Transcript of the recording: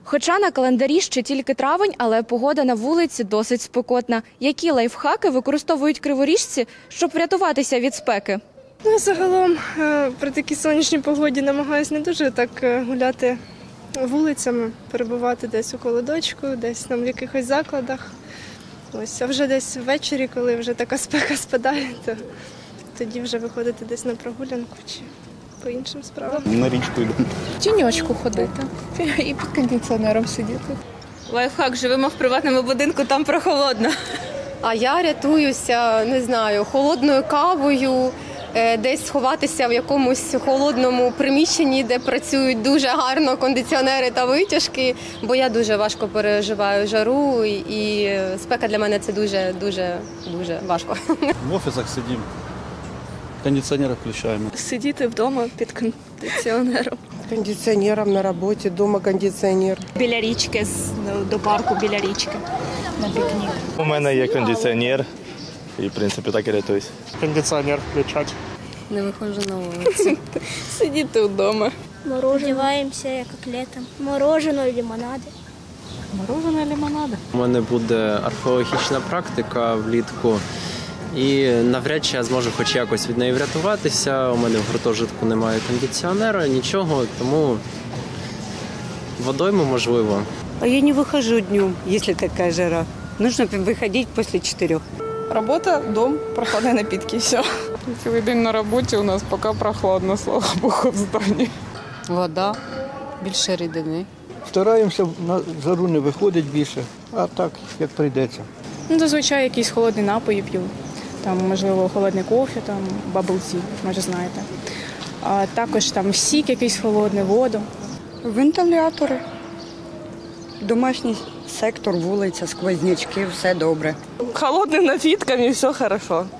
Хоча на календарі ще тільки травень, але погода на вулиці досить спекотна. Які лайфхаки використовують криворіжці, щоб врятуватися від спеки? Загалом при такій сонячній погоді намагаюся не дуже так гуляти вулицями, перебувати десь у холодочку, десь там в якихось закладах. Ось, а вже десь ввечері, коли вже така спека спадає, то тоді вже виходити десь на прогулянку чи по іншим справам. На річку йду. В тіньочку ходити і під кондиціонером сидіти. Лайфхак, живемо в приватному будинку, там прохолодно. А я рятуюся, не знаю, холодною кавою, десь сховатися в якомусь холодному приміщенні, де працюють дуже гарно кондиціонери та витяжки, бо я дуже важко переживаю жару і спека для мене це дуже важко. В офісах сидимо, кондиціонери включаємо. Сидіти вдома під кондиціонером. Кондиціонером на роботі, вдома кондиціонер. Біля річки, до парку біля річки на пікнік. У мене є кондиціонер і, в принципі, так і рятуюсь. Кондиціонер включати. Не виходжу на вулицю. Сидіти вдома. Одягаємося, як літом. Мороженое, лимонади. Мороженое, лимонади. У мене буде археологічна практика влітку. І навряд чи я зможу хоч якось від неї врятуватися. У мене в гуртожитку немає кондиціонера, нічого, тому водойму можливо. А я не выхожу днем, если такая жара. Нужно выходить после 4. Робота, дом, прохладні напитки, все. Цілий день на роботі у нас поки прохладно, слава Богу, в здані. Вода, більше рідини. Стараємося на жару не виходить більше, а так, як прийдеться. Зазвичай якісь холодні напої п'ю. Там, можливо, холодний кофе, там, бабл-ті, може знаєте. А також там сік якийсь холодний, воду. Вентилятори. Домашній сектор, вулиця, сквознячки, все добре. Холодними напитками все хорошо.